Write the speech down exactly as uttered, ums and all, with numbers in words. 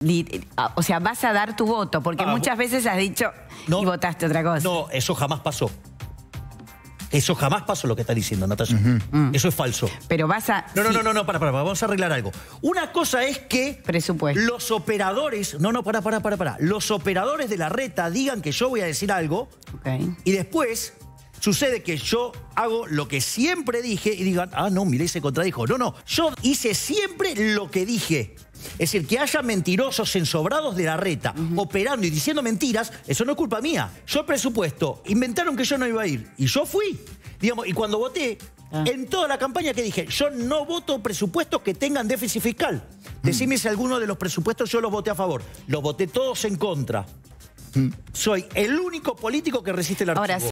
O sea, vas a dar tu voto, porque ah, muchas veces has dicho no, y votaste otra cosa. No, eso jamás pasó. Eso jamás pasó lo que está diciendo, Natalia. Uh-huh. Eso es falso. Pero vas a... No, no, sí. no, no, no, para, para, para, vamos a arreglar algo. Una cosa es que... Presupuesto. Los operadores... No, no, para, para, para, para. Los operadores de la reta digan que yo voy a decir algo. Okay. Y después sucede que yo hago lo que siempre dije y digan, ah, no, mirá, se contradijo. No, no, yo hice siempre lo que dije. Es decir, que haya mentirosos ensobrados de la reta, uh-huh. operando y diciendo mentiras, eso no es culpa mía. Yo el presupuesto, inventaron que yo no iba a ir. Y yo fui. Digamos, y cuando voté, ah. en toda la campaña que dije, yo no voto presupuestos que tengan déficit fiscal. Mm. Decime si alguno de los presupuestos yo los voté a favor. Los voté todos en contra. Mm. Soy el único político que resiste el archivo. Ahora,